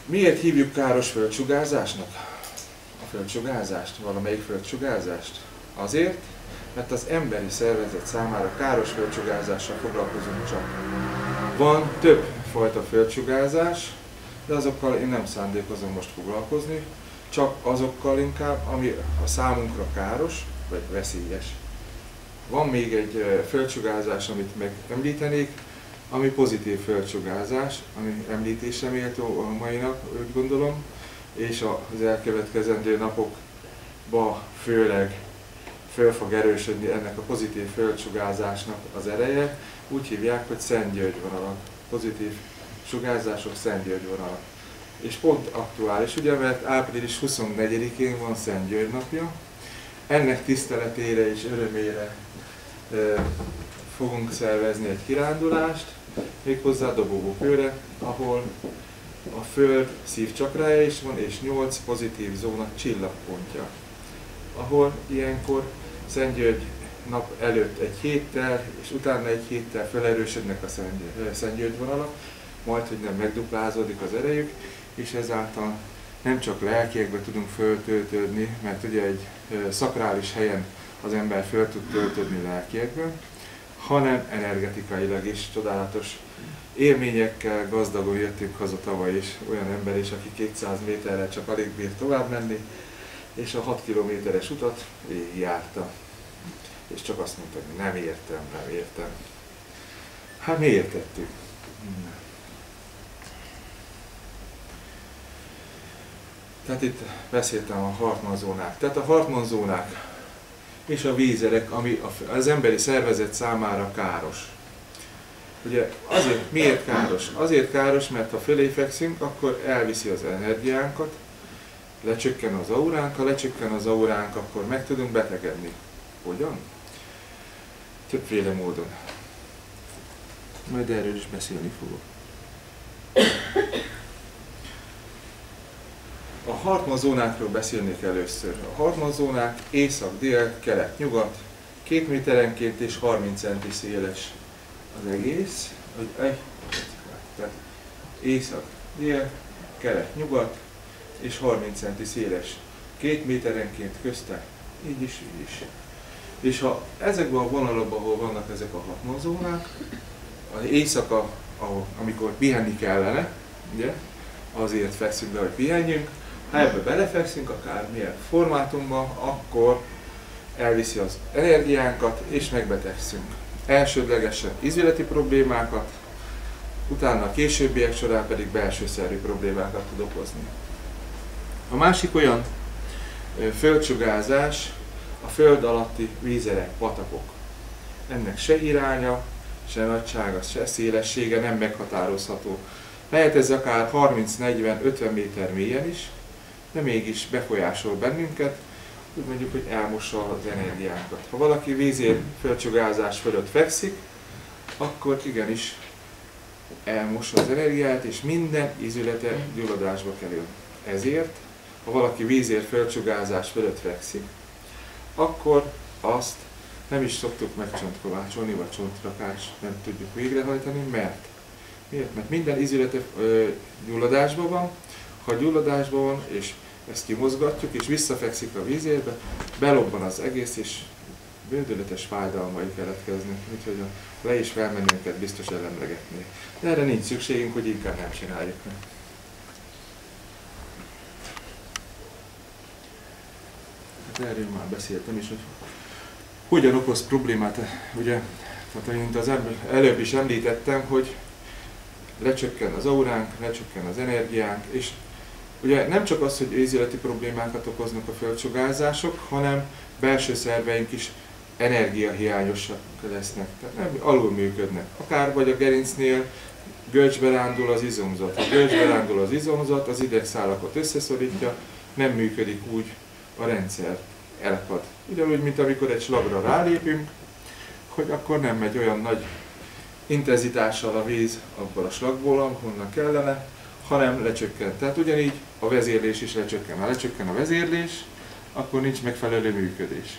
Miért hívjuk káros földsugárzásnak a földsugázást, valamelyik földsugázást? Azért, mert az emberi szervezet számára káros földsugárzással foglalkozunk csak. Van több fajta földsugárzás, de azokkal én nem szándékozom most foglalkozni, csak azokkal inkább, ami a számunkra káros vagy veszélyes. Van még egy földsugárzás, amit megemlítenék, ami pozitív földsugárzás, ami említésre méltó a mai nap, úgy gondolom, és az elkövetkezendő napokban főleg föl fog erősödni ennek a pozitív földsugárzásnak az ereje. Úgy hívják, hogy Szentgyörgy-vonalak. Pozitív sugárzások Szentgyörgy-vonalak. És pont aktuális, ugye, mert április 24-én van Szentgyörgy napja. Ennek tiszteletére és örömére fogunk szervezni egy kirándulást, méghozzá Dobogókőre, ahol a Föld szívcsakrája is van, és 8 pozitív zóna csillagpontja. Ahol ilyenkor Szentgyörgy nap előtt egy héttel, és utána egy héttel felerősödnek a Szentgyörgy vonalak, majd, hogy nem megduplázódik az erejük, és ezáltal nem csak lelkiekbe tudunk föltöltődni, mert ugye egy szakrális helyen az ember föl tud töltődni lelkiekben, hanem energetikailag is csodálatos élményekkel gazdagon jöttünk haza tavaly is, olyan ember is, aki 200 méterre csak alig bír tovább menni, és a 6 kilométeres utat járta. És csak azt mondta, hogy nem értem. Hát mi értettük. Tehát itt beszéltem a Hartmann zónák. Tehát a Hartmann zónák és a vízerek, ami az emberi szervezet számára káros. Ugye azért miért káros? Azért káros, mert ha fölé fekszünk, akkor elviszi az energiánkat, lecsökken az auránk, ha lecsökken az auránk, akkor meg tudunk betegedni. Hogyan? Többféle módon. Majd erről is beszélni fogok. A Hartmann zónákról beszélnék először. A Hartmann zónák észak, dél, kelet, nyugat, 2 méterenként és 30 centi széles az egész. Tehát észak, dél, kelet, nyugat és 30 centi széles. 2 méterenként közte, így is. És ha ezekben a vonalakban, ahol vannak ezek a Hartmann zónák, az éjszaka, amikor pihenni kellene, ugye, azért fekszünk be, hogy pihenjünk, ha ebbe belefekszünk, akár milyen formátumban, akkor elviszi az energiánkat, és megbetegszünk. Elsődlegesen ízületi problémákat, utána a későbbiek során pedig belső szervi problémákat tud okozni. A másik olyan földsugárzás a föld alatti vízerek, patakok. Ennek se iránya, se nagysága, se szélessége nem meghatározható. Lehet ez akár 30-40-50 méter mélyen is, de mégis befolyásol bennünket, úgy mondjuk, hogy elmossa az energiánkat. Ha valaki vízér földsugárzás fölött fekszik, akkor igenis elmossa az energiát, és minden ízülete gyulladásba kerül. Ezért, ha valaki vízér földsugárzás fölött fekszik, akkor azt nem is szoktuk megcsontkovácsolni, vagy csontrakás nem tudjuk végrehajtani, mert miért? Mert minden ízülete gyulladásban van. Ha gyulladásban van, és ezt kimozgatjuk, és visszafekszik a vízérbe, belobban az egész, és bődöletes fájdalmai keletkeznek, úgyhogy a le- és felmenőket biztos elemlegetné. De erre nincs szükségünk, hogy inkább nem csináljuk meg. Hát erről már beszéltem is, hogy hogyan okoz problémát, ugye, tehát mint az előbb is említettem, hogy lecsökken az auránk, lecsökken az energiánk, és ugye nem csak az, hogy ízületi problémákat okoznak a földsugárzások, hanem belső szerveink is energiahiányosak lesznek, tehát nem alul működnek. Akár vagy a gerincnél görcsbe rándul az izomzat. Ha görcsbe rándul az izomzat, az idegszálakat összeszorítja, nem működik úgy a rendszer, elakad. Ugyanúgy, mint amikor egy slagra rálépünk, hogy akkor nem megy olyan nagy intenzitással a víz abból a slagból, ahonnan kellene, hanem lecsökken. Tehát ugyanígy a vezérlés is lecsökken. Ha lecsökken a vezérlés, akkor nincs megfelelő működés.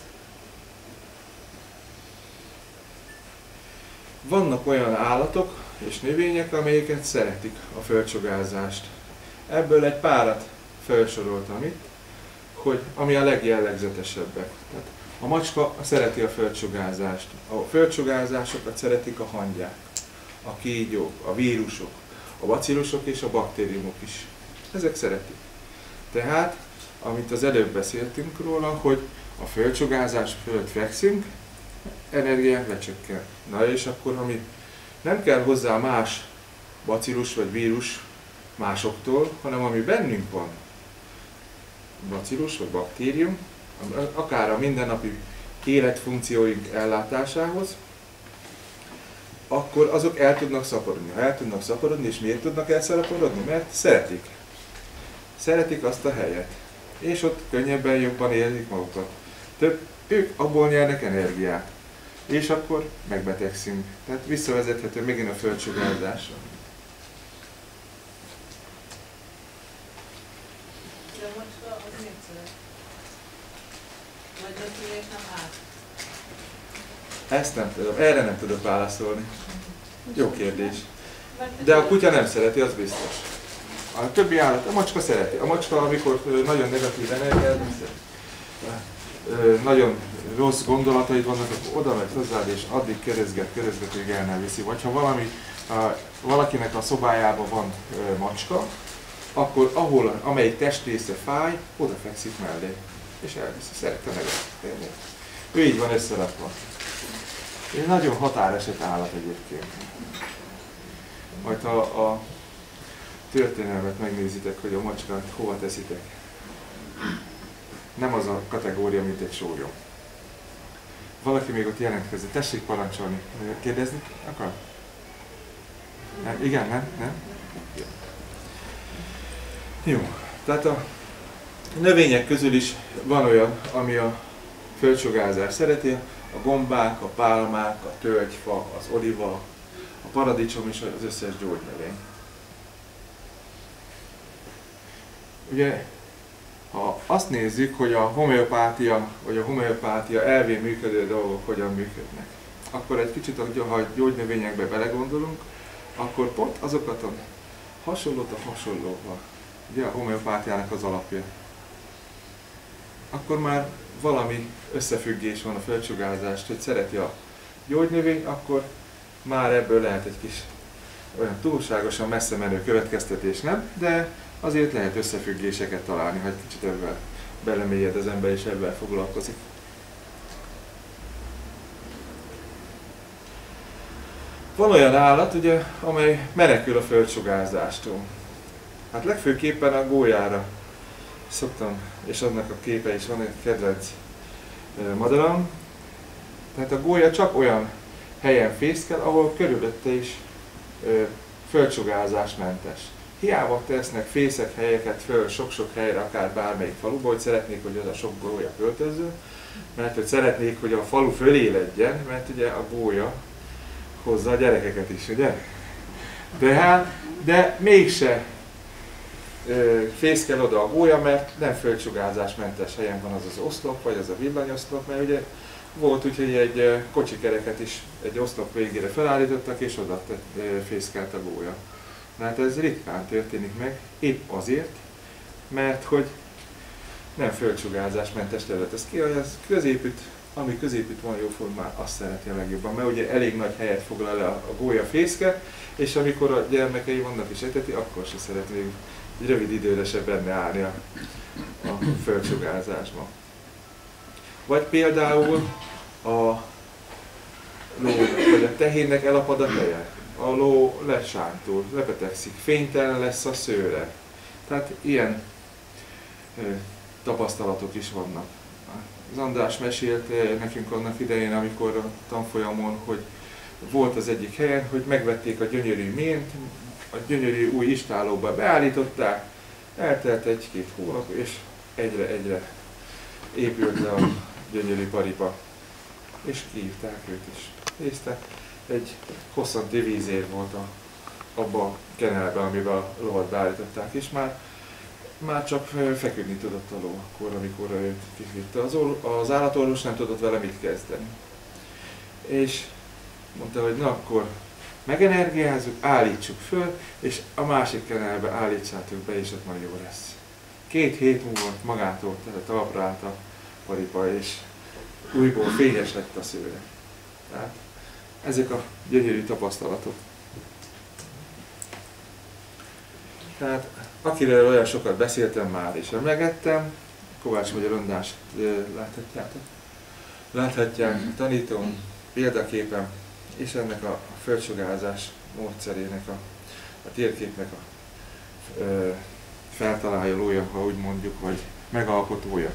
Vannak olyan állatok, és növények, amelyeket szeretik a földsugázást. Ebből egy párat felsoroltam itt, hogy ami a legjellegzetesebbek. Tehát a macska szereti a földsugárzást. A földsugárzásokat szeretik a hangyák, a kígyók, a vírusok, a bacillusok és a baktériumok is. Ezek szeretik. Tehát, amit az előbb beszéltünk róla, hogy a földsugárzás fölött fekszünk, energiánk lecsökken. Na és akkor, ami nem kell hozzá más bacillus vagy vírus másoktól, hanem ami bennünk van, bacillus vagy baktérium, akár a mindennapi életfunkcióink ellátásához, akkor azok el tudnak szaporodni. Ha el tudnak szaporodni, és miért tudnak elszaporodni? Mert szeretik. Szeretik azt a helyet. És ott könnyebben, jobban érzik magukat. Ők abból nyernek energiát. És akkor megbetegszünk. Tehát visszavezethető megint a földsugárzásra. De a macska az miért szeret? Vagy az miért nem át? Ezt nem tudom, erre nem tudok válaszolni. Jó kérdés. De a kutya nem szereti, az biztos. A többi állat, a macska szereti. A macska, amikor nagyon negatív energiát, nagyon rossz gondolataid vannak, akkor oda megy hozzád, és addig kereszget, még el nem viszi. Vagy ha valakinek a szobájában van macska, akkor amelyik testrésze fáj, oda fekszik mellé. És elviszi, szerette meg. Ő így van összerakva. Egy nagyon határeset állat egyébként. Majd ha a történelmet megnézitek, hogy a macskát hova teszitek. Nem az a kategória, mint egy sólyom. Valaki még ott jelentkezett. Tessék parancsolni. Kérdezni akar? Nem? Igen? Nem? Jó. Tehát a növények közül is van olyan, ami a földsugázást szereti. A gombák, a pálmák, a tölgyfa, az oliva, a paradicsom és az összes gyógynövény. Ugye, ha azt nézzük, hogy a homeopátia elvén működő dolgok hogyan működnek, akkor egy kicsit, ha a gyógynövényekbe belegondolunk, akkor pont azokat a hasonlóval, ugye a homeopátiának az alapja, akkor már valami összefüggés van a földsugázást, hogy szereti a gyógynövény, akkor már ebből lehet egy kis olyan túlságosan messze menő következtetés, nem? De azért lehet összefüggéseket találni, hogy kicsit ebben belemélyed az ember és ebben foglalkozik. Van olyan állat, ugye, amely menekül a földsugázástól. Hát legfőképpen a gólyára szoktam, és annak a képe is van, egy kedvenc madaram. Tehát a gólya csak olyan helyen fészkel, ahol körülötte is földsugárzásmentes. Hiába tesznek fészek helyeket föl sok-sok helyre, akár bármelyik faluba, hogy szeretnék, hogy az a sok gólya költözzön, mert hogy szeretnék, hogy a falu föléledjen, mert ugye a gólya hozza a gyerekeket is, ugye? De mégse fészkel oda a gólya, mert nem földsugárzásmentes helyen van az az oszlop, vagy az a villanyoszlop, mert ugye volt úgy, hogy egy kocsikereket is egy oszlop végére felállítottak, és oda fészkelt a gólya. Hát ez ritkán történik meg, épp azért, mert hogy nem földsugárzásmentes terület. Ez középütt, ami középütt van jóformán, azt szereti a legjobban, mert ugye elég nagy helyet foglal el a gólya fészke, és amikor a gyermekei vannak és eteti, akkor se szeret még egy rövid időre se benne állni a földsugárzásban. Vagy például a ló, vagy a tehénnek elapad a teje. A ló lesántul, lebetegszik, fénytelen lesz a szőre. Tehát ilyen tapasztalatok is vannak. Az András mesélt nekünk annak idején, amikor a tanfolyamon, hogy volt az egyik helyen, hogy megvették a gyönyörű mént, a gyönyörű új istállóba beállították, eltelt egy-két hónap, és egyre épült le a gyönyörű paripa. És kiívták őt is. Nézte, egy hosszanti vízér volt abban a kenelben, amiben a lovat beállították, és már csak feküdni tudott a ló akkor, amikor őt kivitte. Az állatorvos nem tudott vele mit kezdeni. És mondta, hogy na akkor megenergiázzuk, állítsuk föl, és a másik kenelbe állítsátok be, és ott majd jó lesz. 2 hét múlva magától talpra állt a paripa, és újból fényes lett a szőre. Tehát ezek a gyönyörű tapasztalatok. Tehát akiről olyan sokat beszéltem már és emlegettem, Kovács Magyar Andrást láthatjátok. Láthatják tanítóm példaképen, és ennek a földsugárzás módszerének, a térképnek a feltalálója, ha úgy mondjuk, vagy megalkotója.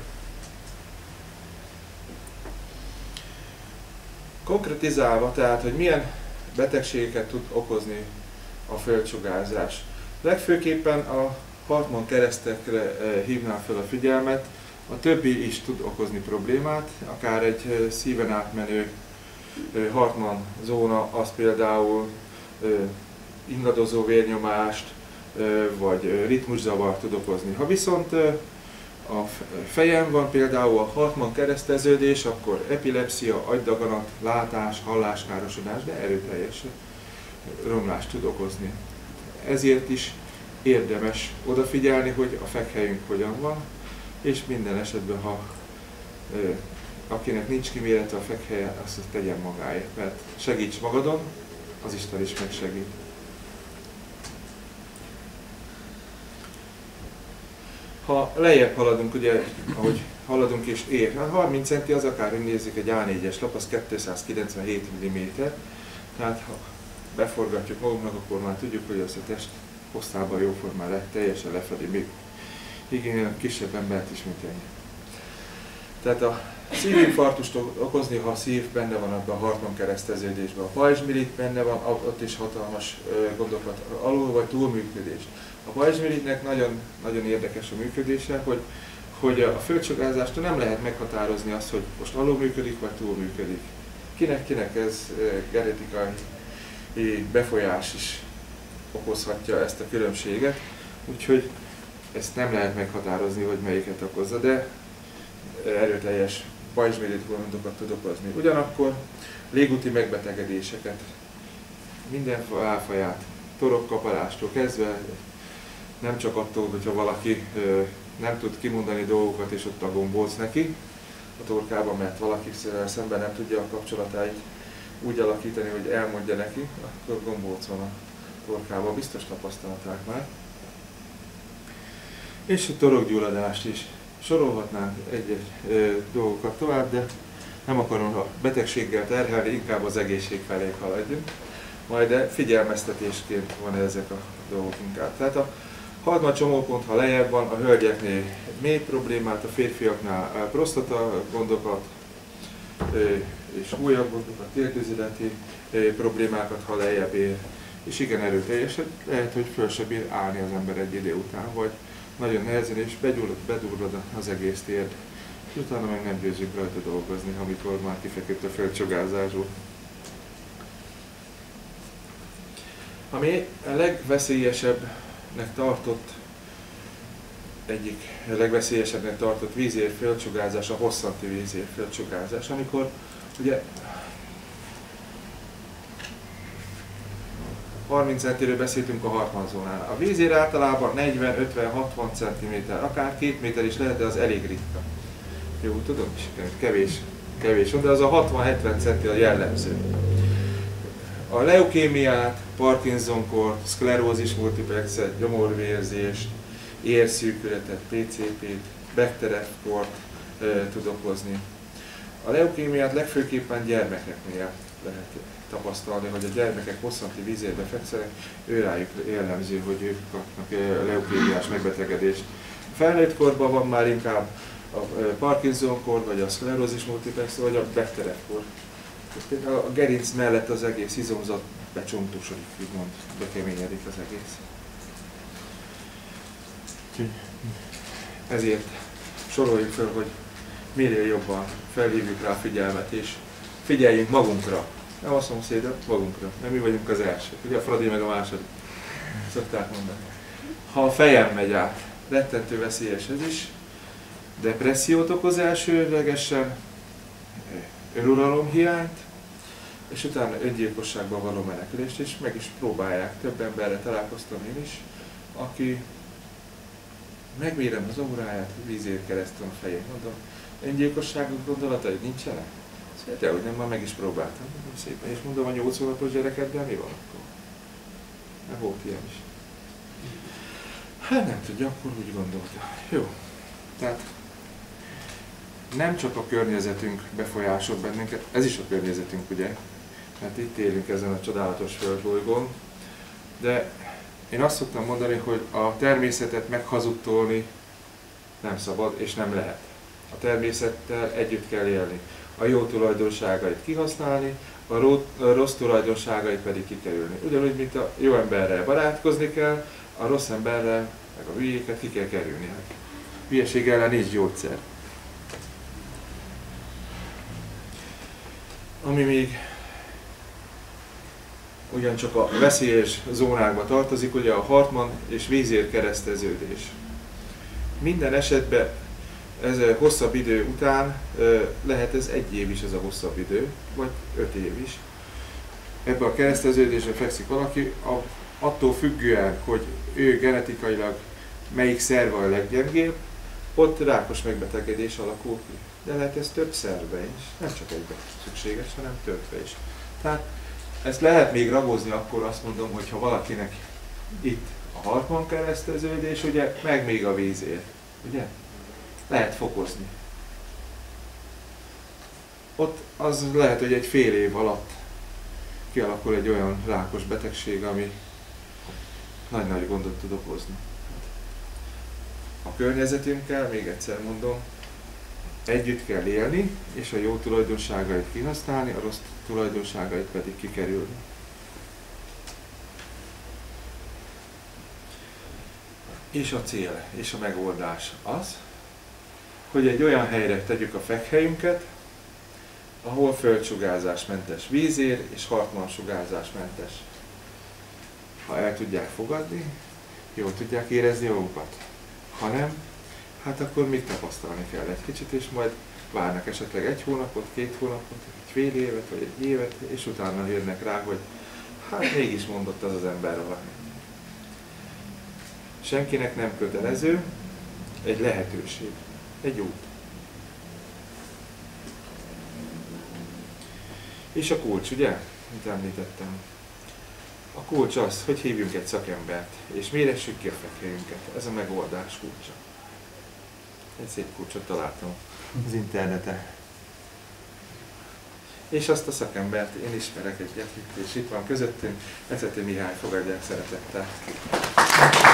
Konkretizálva, tehát, hogy milyen betegségeket tud okozni a földsugárzás. Legfőképpen a Hartmann keresztekre hívnám fel a figyelmet, a többi is tud okozni problémát, akár egy szíven átmenő Hartmann zóna, az például ingadozó vérnyomást, vagy ritmuszavart tud okozni. Ha viszont a fejen van például a Hartmann kereszteződés, akkor epilepszia, agydaganat, látás, halláskárosodás, de erőteljes romlást tud okozni. Ezért is érdemes odafigyelni, hogy a fekhelyünk hogyan van, és minden esetben, ha akinek nincs kimérete a fekhelye, azt tegyen magáért, mert segíts magadon, az Isten is megsegít. Ha lejjebb haladunk, ugye, ahogy haladunk és ér, 30 cm az akár nézzük egy A4-es lap, az 297 mm, tehát ha beforgatjuk magunknak, akkor már tudjuk, hogy az a test hosszában jóformán teljesen lefedi, még igen, kisebb embert is, mint ennyi. Tehát a szívinfarktust okozni, ha a szív benne van abban a Hartmann kereszteződésben, a pajzsmirigy benne van, ott is hatalmas gondokat, alul vagy túlműködés. A pajzsmirigynek nagyon, nagyon érdekes a működése, hogy a földsugázástól nem lehet meghatározni azt, hogy most alul működik vagy túl működik. Kinek ez genetikai befolyás is okozhatja ezt a különbséget, úgyhogy ezt nem lehet meghatározni, hogy melyiket okozza, de erőteljes pajzsmirigy gondokat tud okozni. Ugyanakkor légúti megbetegedéseket, minden álfaját, torokkaparástól kezdve, nem csak attól, hogyha valaki nem tud kimondani dolgokat, és ott a gombóc neki a torkában, mert valaki szemben nem tudja a kapcsolatáit úgy alakítani, hogy elmondja neki, akkor gombóc van a torkában, biztos tapasztalták már. És a torokgyulladást is. Sorolhatnánk egy-egy dolgokat tovább, de nem akarom a betegséggel terhelni, inkább az egészség felé haladjunk. Majd de figyelmeztetésként van ezek a dolgok inkább. Tehát a Hartmann csomópont, ha lejjebb van, a hölgyeknél mély problémát, a férfiaknál prostata gondokat, és újabb gondokat, térközéleti problémákat, ha lejjebb ér. És igen erőteljesen, lehet, hogy föl se bír állni az ember egy idő után, vagy nagyon nehezen, és bedurrad az egész térd. És utána meg nem győzünk rajta dolgozni, amikor már kifeküdt a földsugárzásból. Ami a legveszélyesebbnek tartott, egyik legveszélyesebbnek tartott vízér földsugárzás, a hosszanti vízér földsugárzás, amikor ugye 30 cm-ről beszéltünk a Hartmann zónánál. A vízér általában 40, 50, 60 cm, akár 2 méter is lehet, de az elég ritka. Jó, tudom, kevés, de az a 60-70 cm a jellemző. A leukémiát, Parkinson-kort, szklerózis multiplexet, gyomorvérzést, érszűkületet, PCP-t, Bechterew-kort tud okozni. A leukémiát legfőképpen gyermekeknél lehet tapasztalni, hogy a gyermekek hosszanti vízérbe fekszenek, rájuk jellemző, hogy ők kapnak leukémiás megbetegedést. A felnőtt korban van már inkább a Parkinson-kor, vagy a szklerózis multiplex, vagy a Bechterew-kor. A gerinc mellett az egész izomzat becsontosodik, úgymond bekeményedik az egész. Ezért soroljuk fel, hogy minél jobban felhívjuk rá a figyelmet, és figyeljünk magunkra. Nem a szomszédra, magunkra. Nem mi vagyunk az első. Ugye a Fradi meg a második. Szokták mondani. Ha a fejem megy át, rettentő veszélyes ez is. Depressziót okoz elsőlegesen, önuralomhiányt, és utána öngyilkosságba való menekülést, és meg is próbálják. Több emberre találkoztam én is, aki megmérem az óráját, vízért keresztem a fején. Mondom, öngyilkosságok gondolatai nincsenek? Szóval, hogy nem, már meg is próbáltam. Mondom szépen, és mondom, a 8 hónapos gyerekeddel mi van akkor? Mert volt ilyen is. Hát nem tudja, akkor úgy gondolta. Jó. Tehát nem csak a környezetünk befolyásol bennünket, ez is a környezetünk, ugye? Hát itt élünk ezen a csodálatos földbolygón, de én azt szoktam mondani, hogy a természetet meghazudtolni nem szabad és nem lehet. A természettel együtt kell élni. A jó tulajdonságait kihasználni, a rossz tulajdonságait pedig kikerülni. Ugyanúgy, mint a jó emberrel barátkozni kell, a rossz emberrel, meg a hülyéket ki kell kerülni. Hülyeség ellen nincs gyógyszer. Ami még ugyancsak a veszélyes zónákba tartozik, ugye a Hartmann és vízér kereszteződés. Minden esetben ez hosszabb idő után lehet ez 1 év is, ez a hosszabb idő, vagy 5 év is. Ebben a kereszteződésben fekszik valaki, attól függően, hogy ő genetikailag melyik szerve a leggyengébb, ott rákos megbetegedés alakul ki. De lehet ez több szerve is, nem csak egyben szükséges, hanem többbe is. Tehát ezt lehet még ragozni, akkor azt mondom, hogy ha valakinek itt a Hartmann kereszteződés, ugye, meg még a vízér, ugye? Lehet fokozni. Ott az lehet, hogy egy fél év alatt kialakul egy olyan rákos betegség, ami nagy-nagy gondot tud okozni. A környezetünkkel, még egyszer mondom, együtt kell élni, és a jó tulajdonságait kihasználni, a rossz tulajdonságait pedig kikerülni. És a cél, és a megoldás az, hogy egy olyan helyre tegyük a fekhelyünket, ahol földsugárzásmentes vízér és Hartmann sugárzásmentes. Ha el tudják fogadni, jól tudják érezni magukat. Ha nem, hát akkor még tapasztalni kell egy kicsit, és majd várnak esetleg 1 hónapot, 2 hónapot, egy fél évet, vagy 1 évet, és utána jönnek rá, hogy hát mégis mondott az az ember valami. Senkinek nem kötelező, egy lehetőség, egy út. És a kulcs, ugye? Mint említettem. A kulcs az, hogy hívjunk egy szakembert, és méressük ki a fekhelyünket. Ez a megoldás kulcsa. Egy szép kulcsot találtam az interneten. És azt a szakembert én ismerek egyet, és itt van közöttünk, Eceti Mihály, fogadják szeretettel.